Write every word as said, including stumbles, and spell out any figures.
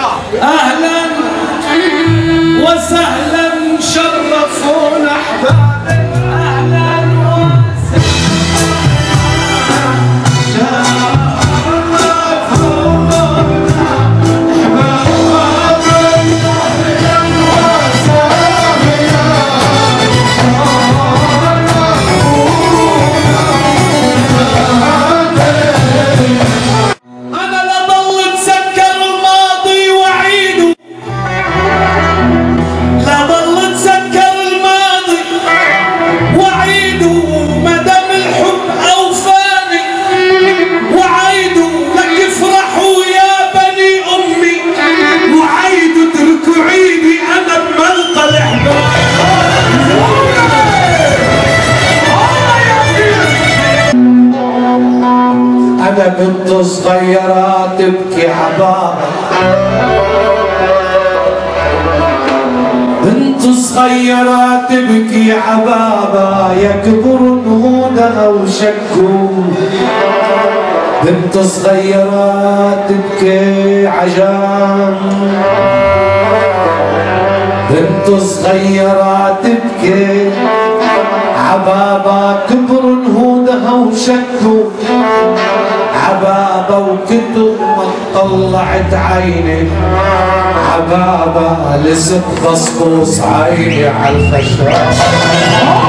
اهلا وسهلا شرفونا احبابي اهلا بنت صغيرة تبكي عبابة، بنت صغيرة تبكي عبابة يكبر نهودها وشكو، بنت صغيرة تبكي عجام، بنت صغيرة تبكي عبابة كبر نهودها وشكو، عبابة وكتب ما طلعت عيني، عبابة لزق فصفوص عيني على الخشب.